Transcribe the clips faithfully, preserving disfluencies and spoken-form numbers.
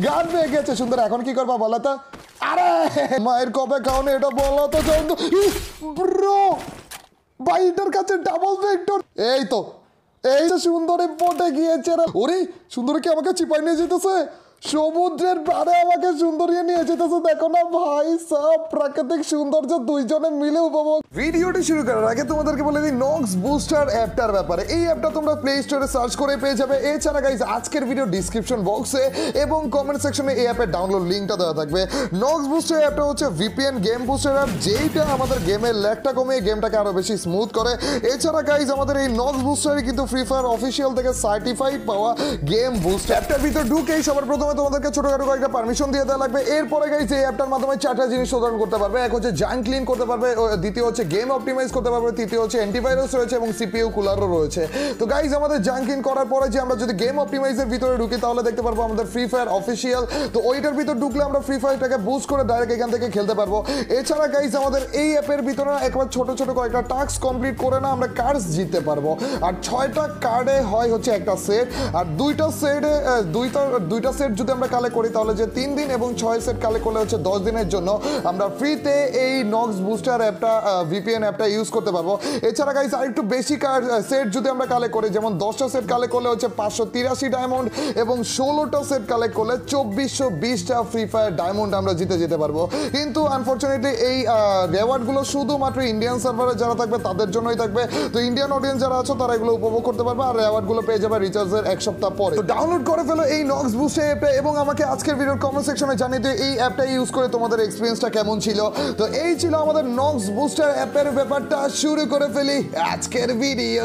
গান পেয়ে গেছে সুন্দর। এখন কি করবা বলো তো? আরে মায়ের কবে খাওনি এটা বলো তো চন্দ্র। ব্রো ভাই এটার কাছে ডাবল ভেক্টর। এই তো এই তো সুন্দরী পটে গিয়েছে রে। ওরে সুন্দরী কি আমাকে চিপাই নিয়ে যেতেছে? সমুদ্রের পাড়ে আমাকে সুন্দরী নিয়ে যেতেছে। দেখো না ভাই সব প্রাকৃতিক সৌন্দর্য দুইজনে মিলে উপভোগ। ভিডিওটি শুরু করার আগে তোমাদেরকে বলে দিই নক্স বুস্টার অ্যাপটার ব্যাপারে। এই অ্যাপটা তোমরা প্লে স্টোরে সার্চ করে পেয়ে যাবে। এছাড়া গাইজ আজকের ভিডিও ডিসক্রিপশন বক্সে এবং কমেন্ট সেকশনে এই অ্যাপের ডাউনলোড লিঙ্কটা দেওয়া থাকবে। নক্স বুস্টার অ্যাপটা হচ্ছে ভিপিএন গেম বুস্টার অ্যাপ, যেইটা আমাদের গেমের ল্যাগটা কমিয়ে গেমটাকে আরো বেশি স্মুথ করে। এছাড়া গাইজ আমাদের এই নক্স বুস্টারই কিন্তু ফ্রি ফায়ার অফিসিয়াল থেকে সার্টিফাইড পাওয়া গেম বুস্ট। অ্যাপটার ভিতর ঢুকেই সবার প্রথমে তোমাদেরকে ছোটখাটো কয়েকটা পারমিশন দিয়ে দেওয়া লাগবে। এরপরে গাইজ এই অ্যাপটার মাধ্যমে চারটা জিনিস শোধন করতে পারবে। এক হচ্ছে জাঙ্ক ক্লিন করতে পারবে, দ্বিতীয় হচ্ছে গেম অপটিমাইজ করতে পারবে, তৃতীয় হচ্ছে অ্যান্টিভাইরাস রয়েছে এবং সিপিইউ কুলারও রয়েছে। তো গাইজ আমাদের জাঙ্ক ক্লিন করার পরে যে আমরা যদি গেম অপটিমাইজের ভিতরে ঢুকি তাহলে দেখতে পারবো আমাদের ফ্রি ফায়ার অফিসিয়াল। তো ওইটার ভিতর ঢুকলে আমরা ফ্রি ফায়ারটাকে বুস্ট করে ডাইরেক্ট এখান থেকে খেলতে পারবো। এছাড়া গাইজ আমাদের এই অ্যাপের ভিতরে একবার ছোট ছোট কয়েকটা টাস্ক কমপ্লিট করে না আমরা কার্ডস জিততে পারবো। আর ছয়টা কার্ডে হয় হচ্ছে একটা সেট, আর দুইটা সেটে দুইটা দুইটা সেট যদি আমরা কালেক্ট করি তাহলে যে তিন দিন এবং ছয় সেট কালেক্ট করলে হচ্ছে দশ দিনের জন্য আমরা ফ্রিতে এই নক্স বুস্টার অ্যাপটা ভিপিএন অ্যাপটা ইউজ করতে পারবো। এছাড়া গাইজ আর একটু বেশি কার্ড সেট যদি আমরা কালেক্ট করি, যেমন দশটা সেট কালেক্ট করলে হচ্ছে পাঁচশো তিরাশি ডায়মন্ড এবং ষোলোটা সেট কালেক্ট করলে চব্বিশশো বিশটা ফ্রি ফায়ার ডায়মন্ড আমরা জিতে যেতে পারবো। কিন্তু আনফর্চুনেটলি এই রেওয়ার্ডগুলো শুধুমাত্র ইন্ডিয়ান সার্ভারে যারা থাকবে তাদের জন্যই থাকবে। তো ইন্ডিয়ান অডিয়েন্স যারা আছো তারা এগুলো উপভোগ করতে পারবে আর রেওয়ার্ডগুলো পেয়ে যাবে রিচার্জের এক সপ্তাহ পরে। তো ডাউনলোড করে ফেলো এই নক্স বুস্টার অ্যাপটা এবং আমাকে আজকের ভিডিওর কমেন্ট সেকশনে জানিয়ে দিও এই অ্যাপটা ইউজ করে তোমাদের এক্সপিরিয়েন্সটা কেমন ছিল। তো এই ছিল আমাদের নক্স বুস্টার অ্যাপের ব্যাপারটা। শুরু করে ফেলি আজকের video.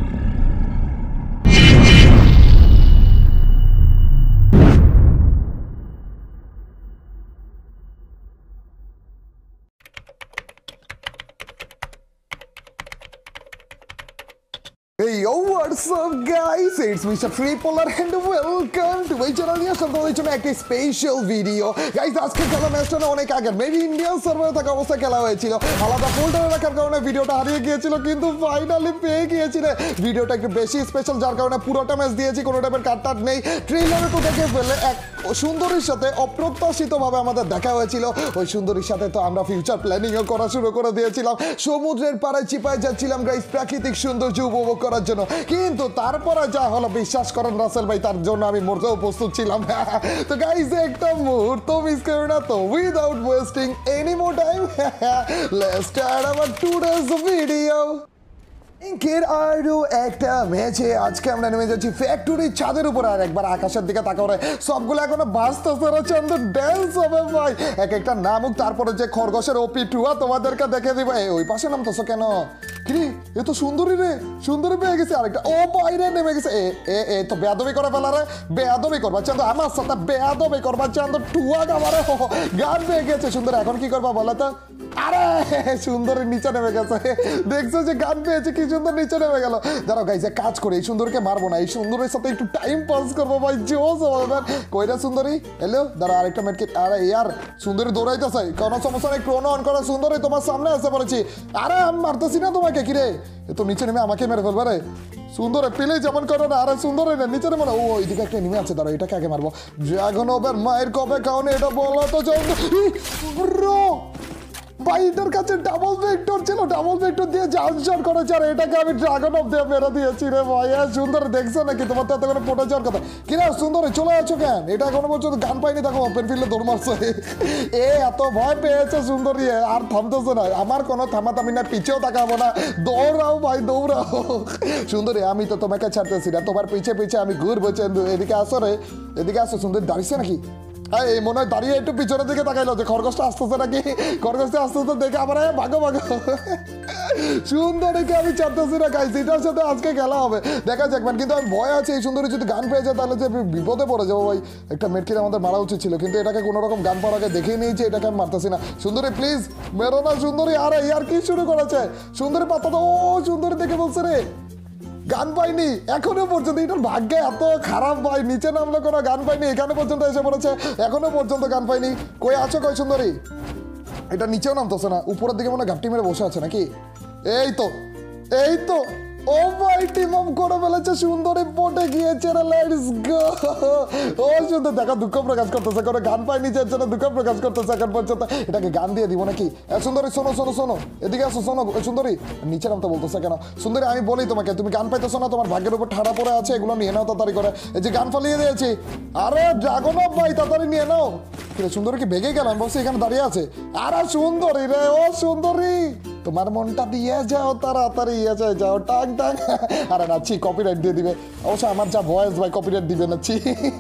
Hey yo, what's up guys? It's Mister Freepolar and welcome to my channel. নিয়ে আসলাম তোমাদের জন্য একটা স্পেশাল ভিডিও। গাইস আজকে খেলা ম্যাচটা না অনেক আগে মেবি ইন্ডিয়ান সার্ভারে থাকা অবস্থায় খেলা হয়েছিল। আলাদা ফোল্ডারে রাখার কারণে ভিডিওটা হারিয়ে গিয়েছিল, কিন্তু ফাইনালি পেয়ে গিয়েছি রে। ভিডিওটা একটু বেশি স্পেশাল যার কারণে পুরোটা ম্যাচ দিয়েছি, কোনো টাইপের কাটটাট নেই। ট্রেলারে তো দেখে ফেললে এক সুন্দরীর সাথে অপ্রত্যাশিতভাবে আমাদের দেখা হয়েছিল। ওই সুন্দরীর সাথে তো আমরা ফিউচার প্ল্যানিংও করা শুরু করে দিয়েছিলাম। সমুদ্রের পাড়ে চিপায় যাচ্ছিলাম গাইস প্রাকৃতিক সৌন্দর্য উপভোগ করার জন্য, কিন্তু তারপরে যা হলো বিশ্বাস করেন রাসেল ভাই তার জন্য আমি মরতেও প্রস্তুত ছিলাম। তো গাইস একটা মুহূর্ত মিস করো না। তো without wasting any more time let's start our today's video. এর আরো একটা ম্যাচে আজকে আমরা নেমে যাচ্ছি ফ্যাক্টরির ছাদের উপর। আর একবার আকাশের দিকে তাকাও রে, সবগুলো এখনো বাঁচতেছে রে চন্দ্র, ড্যান্স হবে ভাই এক একটা নামুক। তারপরে যে খরগোশের ওপি টুয়া তোমাদেরকে দেখে দিব। এই ওই পাশে নামতেছো কেন? কি এ তো সুন্দরী রে, সুন্দরী পেয়ে গেছে। আরেকটা ও বাইরে নেমে গেছে। এ এ এ তো বেয়াদবি করে ফেলা রে, বেয়াদবি করবা চান্দ আমার সাথে, বেয়াদবি করবা চান্দ। টুয়া গামারে গান পেয়ে গেছে সুন্দর। এখন কি করবা বলো তো? আরে সুন্দরী নিচে নেমে গেছে, দেখছো যে গান পেয়েছে কি সুন্দর নিচে নেমে গেল। দাঁড়াও গাইজ কাজ করে এই সুন্দরীকে মারবো না, এই সুন্দরীর সাথে একটু টাইম পাস করবো ভাই। জোস হবে কইরা সুন্দরী এলো। দাঁড়া আরেকটা মেটকে। আরে ইয়ার সুন্দরী দৌড়াইতেছে, কোনো সমস্যা নেই, ক্রোনো অন করা। সুন্দরী তোমার সামনে আসতে বলেছি। আরে আমি মারতেছি না তোমাকে, কিরে এ তো নিচে নেমে আমাকে মেরে ফেলবে রে। সুন্দরে পেলে যেমন করে না, আরে সুন্দরে না নিচে নেমে না। ও ওইদিকে একটা নেমে আছে, দাঁড়া এটাকে আগে মারবো। ড্রাগন ওভার মায়ের কবে খাওনি এটা বলো তো চন্দ্র। ব্রো ভাই এটার কাছে ডাবল ভেক্টর ছিল, ডাবল ভেক্টর দিয়ে জানশন করেছে আর এটাকে আমি ড্রাগন অফ দিয়ে মেরে দিয়েছি রে ভাই। সুন্দর দেখছো নাকি? তোমার তো এত করে পটে যাওয়ার কথা কিনা সুন্দরী চলে আছো কেন? এটা এখনো পর্যন্ত গান পাইনি, দেখো ওপেন ফিল্ডে দৌড় মারছে। এ এত ভয় পেয়েছে সুন্দরী আর থামতেছে না। আমার কোনো থামাথামি না, পিছেও তাকাবো না, দৌড়াও ভাই দৌড়াও। সুন্দরী আমি তো তোমাকে ছাড়তেছি না, তোমার পিছে পিছে আমি ঘুরবো। এদিকে আসো রে, এদিকে আসো। সুন্দরী দাঁড়িয়েছে নাকি? এই মনে হয় দাঁড়িয়ে একটু পিছনের দিকে তাকাইলো যে খরগোশটা আসতেছে নাকি। খরগোশটা আসতেছে দেখে আবার ভাগো ভাগো। সুন্দরীকে আমি চাপতেছি না গাইস, এটার সাথে আজকে খেলা হবে, দেখা যাক। কিন্তু আমি ভয় আছে এই সুন্দরী যদি গান পেয়ে যায় তাহলে যে বিপদে পড়ে যাবো ভাই। একটা মেটকির আমাদের মারা উচিত ছিল, কিন্তু এটাকে কোনো রকম গান পাওয়ার আগে দেখেই নিয়েছি, এটাকে আমি মারতেছি না। সুন্দরী প্লিজ মেরো না সুন্দরী। আরে ইয়ার কি শুরু করেছে সুন্দরী? পাতা তো ও সুন্দরী দেখে বলছে রে গান পাইনি এখনো পর্যন্ত। এটার ভাগ্যে এত খারাপ ভাই, নিচে নামলে কোনো গান পাইনি, এখানে পর্যন্ত এসে পড়েছে এখনো পর্যন্ত গান পাইনি। কই আছো কই সুন্দরী? এটা নিচেও নামতেছে না, উপরের দিকে মনে ঘাপটি মেরে বসে আছে নাকি? এই তো এই তো ও ভাই টিম আপ করে ফেলেছে, সুন্দরী পটে গিয়েছে রে, লেটস গো। ও সুন্দর দেখো দুঃখ প্রকাশ করতেছে, কোনো গান পাই নিচে জন্য দুঃখ প্রকাশ করতেছে এখন পর্যন্ত। এটাকে গান দিয়ে দিব নাকি? সুন্দরী শোনো শোনো শোনো, এদিকে আসো, শোনো সুন্দরী, নিচে নামতে বলতেছে কেন? সুন্দরী আমি বলি তোমাকে, তুমি গান পাইতেছো না, তোমার ভাগ্যের উপর ঠাড়া পড়ে আছে, এগুলো নিয়ে নাও তাড়াতাড়ি করে। এই যে গান ফালিয়ে দিয়েছি, আরে জাগো না ভাই, তাড়াতাড়ি নিয়ে নাও। কিরে সুন্দরী কি বেগে গেলাম? বলছি এখানে দাঁড়িয়ে আছে। আরে সুন্দরী রে, ও সুন্দরী, তোমার মনটা দিয়ে যাও তাড়াতাড়ি, যাও যাও টাং টাং। আরে নাচি কপিরাইট দিয়ে দিবে অবশ্য, আমার যা ভয়েস ভাই কপিরাইট দিবে নাচি।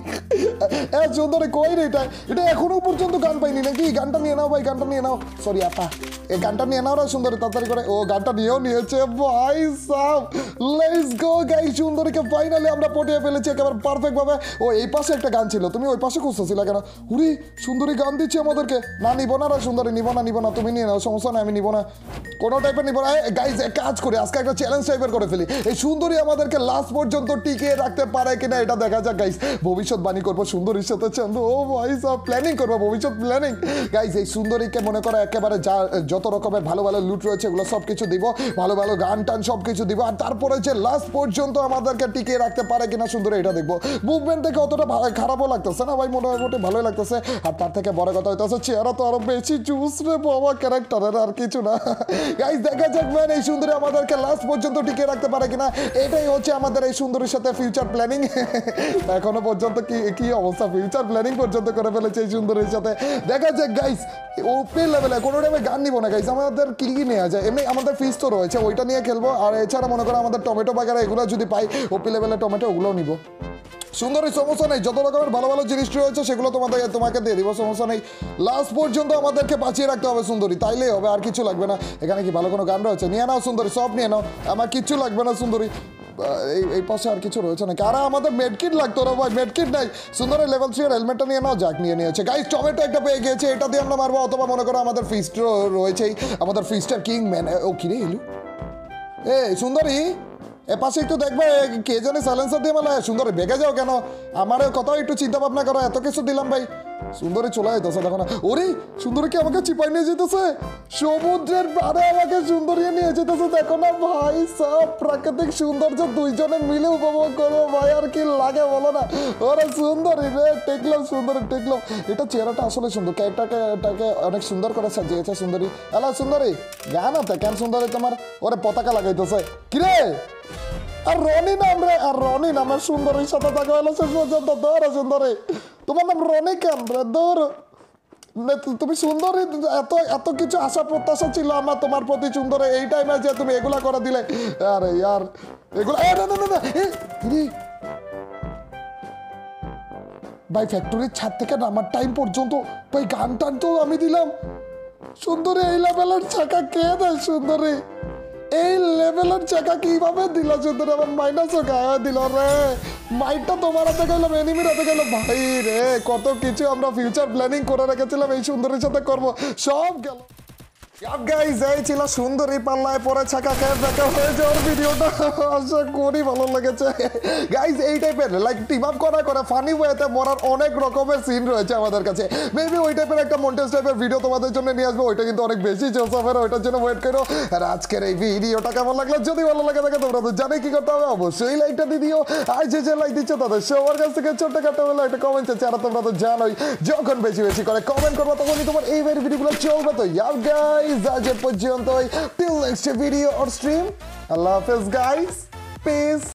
এ সুন্দরী কই রে, এটা এটা এখনো পর্যন্ত গান পাইনি নাকি? গানটা নিয়ে নাও ভাই, গানটা নিয়ে নাও। সরি আপা, এই গানটা নিয়ে নাও রে সুন্দরী তাড়াতাড়ি করে। ও গানটা নিয়েও নিয়েছে ভাই সাব, লেটস গো গাইস। সুন্দরীকে ফাইনালি আমরা পটিয়ে ফেলেছি একেবারে পারফেক্ট ভাবে। ও এই পাশে একটা গান ছিল, তুমি ওই পাশে খুঁজতেছিলে কেন? হুরি সুন্দরী গান দিচ্ছে আমাদেরকে। না নিব না রে সুন্দরী, নিব না নিব না, তুমি নিয়ে নাও, সমস্যা নাই, আমি নিব না কোনো টাইপের নিব না। গাইস এক কাজ করি, আজকে একটা চ্যালেঞ্জ টাইপের করে ফেলি। এই সুন্দরী আমাদেরকে লাস্ট পর্যন্ত টিকিয়ে রাখতে পারে কিনা এটা দেখা যাক গাইস। ভবিষ্যৎবাণী করবো সুন্দরীর সাথে চন্দ্র, ও ভাই সব প্ল্যানিং করবো, ভবিষ্যৎ প্ল্যানিং গাইস। এই সুন্দরীকে মনে করো একেবারে যা যত রকমের ভালো ভালো লুট রয়েছে এগুলো সব কিছু দিব, ভালো ভালো গান টান সব কিছু দিব, আর তারপরে যে লাস্ট পর্যন্ত আমাদেরকে টিকিয়ে রাখতে পারে কিনা সুন্দরী এটা দেখবো। মুভমেন্ট থেকে অতটা খারাপও লাগতেছে না ভাই, মোটামুটি ভালোই লাগতেছে। আর তার থেকে বড় কথা হইতেছে চেহারা তো আরো বেশি জুস রে বাবা, ক্যারেক্টারের আর কিছু না। গাইস দেখা যাক ম্যান এই সুন্দরী আমাদেরকে লাস্ট পর্যন্ত টিকিয়ে রাখতে পারে কিনা, এটাই হচ্ছে আমাদের এই সুন্দরীর সাথে ফিউচার প্ল্যানিং। এখনো পর্যন্ত কি কি অবস্থা, ফিউচার প্ল্যানিং পর্যন্ত করে ফেলেছে এই সুন্দরীর সাথে। দেখা যাক গাইস, ওপেন লেভেলে কোনো টাইমে গান নিবো না গাইস, আমাদের কি কি নেওয়া যায়, এমনি আমাদের ফিস তো রয়েছে ওইটা নিয়ে খেলবো। আর এছাড়া মনে করো আমাদের টমেটো বাগেরা এগুলো যদি পাই, ওপি লেভেলে টমেটো ওগুলোও নিবো। সুন্দরী সমস্যা নেই, যত রকমের ভালো ভালো জিনিস রয়েছে সেগুলো তোমাদের তোমাকে দিয়ে দিব, সমস্যা নেই। লাস্ট পর্যন্ত আমাদেরকে বাঁচিয়ে রাখতে হবে সুন্দরী, তাইলেই হবে, আর কিছু লাগবে না। এখানে কি ভালো কোনো গান রয়েছে? নিয়ে নাও সুন্দরী, সব নিয়ে নাও, আমার কিচ্ছু লাগবে না সুন্দরী। এই এই পাশে আর কিছু রয়েছে নাকি? আর আমাদের মেডকিট লাগতো না ভাই, মেডকিট নাই। সুন্দরী লেভেল থ্রি এর হেলমেটটা নিয়ে নাও, যাক নিয়ে নিয়েছে। গাইস টমেটো একটা পেয়ে গিয়েছে, এটা দিয়ে আমরা মারবো, অথবা মনে করো আমাদের ফিস্ট রয়েছেই, আমাদের ফিস্টার কিং ম্যান। ও কিরে এলু, এ সুন্দরী এ পাশে একটু দেখবে, কে জানে সাইলেন্সার দিয়ে মালা। সুন্দরী বেগে যাও কেন? আমার কথাও একটু চিন্তা ভাবনা করো, এত কিছু দিলাম ভাই। সুন্দরী চলে যেতেছে দেখো না, ওরে সুন্দরী কি আমাকে চিপাই নিয়ে যেতেছে, সমুদ্রের পাড়ে আমাকে সুন্দরী নিয়ে যেতেছে দেখো না ভাই। সব প্রাকৃতিক সৌন্দর্য দুইজনে মিলে উপভোগ করবো ভাই, আর কি লাগে বলো না। ওরে সুন্দরী রে, টেকলাম সুন্দরী টেকলাম। এটা চেহারাটা আসলে সুন্দর, ক্যারেক্টারকে এটাকে অনেক সুন্দর করে সাজিয়েছে সুন্দরী। হ্যালো সুন্দরী, গান আছে কেন সুন্দরী তোমার? ওরে পতাকা লাগাইতেছে কিরে? আর রনি নাম রে, আর রনি নামের সুন্দরীর সাথে দেখা হলো শেষ পর্যন্ত। দৌড় সুন্দরী, তোমার নাম রনি কেন রে? দৌড়, তুমি সুন্দরী, এত এত কিছু আশা প্রত্যাশা ছিল আমার তোমার প্রতি সুন্দরী, এই টাইমে যে তুমি এগুলা করে দিলে। আরে ইয়ার এগুলা ভাই ফ্যাক্টরির ছাদ থেকে নামার টাইম পর্যন্ত ভাই গান টান তো আমি দিলাম। সুন্দরী এই লেভেলের চাকা কে দেয় সুন্দরী? এই লেভেলের চাকা কিভাবে দিল সুন্দরী? আমার মাইনাসও গায়ে দিল রে, মাইন্ডটা তোমার হাতে গেলাম, এনিমির হাতে গেল ভাই রে। কত কিছু আমরা ফিউচার প্ল্যানিং করে রেখেছিলাম এই সুন্দরীর সাথে করবো, সব গেল। গাইস এই ছিল সুন্দরী পাল্লায় পরে ছাকা খেয়ে দেখা হয়ে যাওয়ার ভিডিওটা, আশা করি ভালো লেগেছে। গাইস এই টাইপের লাইক টিম আপ করা করে ফানি ওয়েতে মরার অনেক রকমের সিন রয়েছে আমাদের কাছে। মেবি ওই টাইপের একটা মন্টেজ টাইপের ভিডিও তোমাদের জন্য নিয়ে আসবো, ওইটা কিন্তু অনেক বেশি চলছে, ওইটার জন্য ওয়েট করো। আর আজকের এই ভিডিওটা কেমন লাগলো, যদি ভালো লাগে থাকে তোমরা তো জানে কি করতে হবে, অবশ্যই লাইকটা দিয়ে দিও। আর যে যে লাইক দিচ্ছ তাদের সবার কাছ থেকে ছোট্ট কাটা হলো একটা কমেন্ট চাচ্ছি। আর তোমরা তো জানোই যখন বেশি বেশি করে কমেন্ট করবো তখনই তোমার এই ভিডিওগুলো চলবে। তো ইয়ার গাইস আজ এ পর্যন্তই, till next video or stream, Allah Hafiz guys, peace.